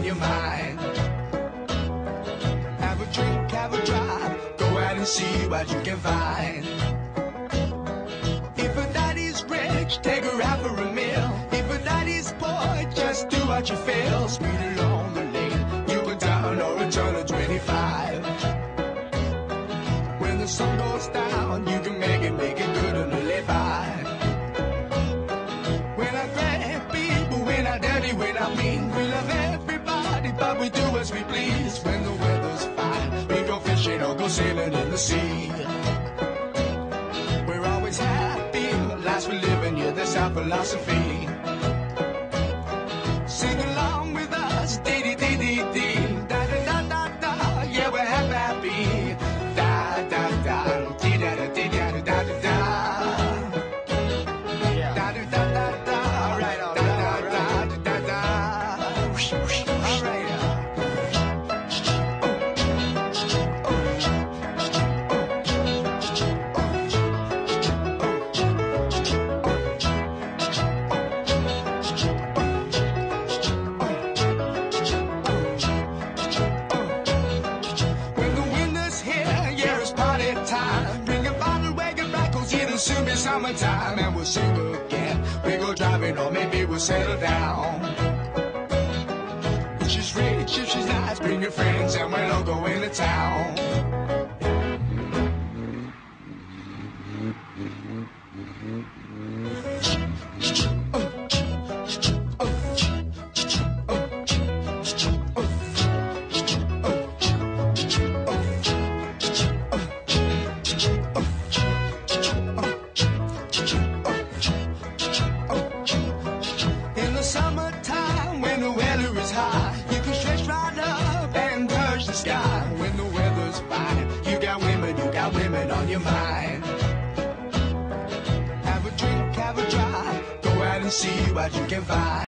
your mind. Have a drink, have a drive, go out and see what you can find. If a daddy's rich, take her out for a meal. If a daddy's poor, just do what you feel. Speed along the lane, you go down or a turn of 25. When the sun goes down, you can make it good and live by. When I grab people, when I dirty, when I mean, we love everybody, but we do as we please. When the weather's fine, we go fishing or go sailing in the sea. We're always happy, lives we live in, yeah, that's our philosophy. Sing along with us, dee-dee-dee-dee-dee, da-da-da-da-da, yeah, we're happy, da-da-da, dee-da-da-dee-da-da-da-da. Soon be summertime and we'll sing again. We go driving or maybe we'll settle down. If she's rich, if she's nice, bring your friends and we'll all go into town. Summertime, when the weather is hot, you can stretch right up and touch the sky. When the weather's fine, you got women on your mind. Have a drink, have a drive, go out and see what you can find.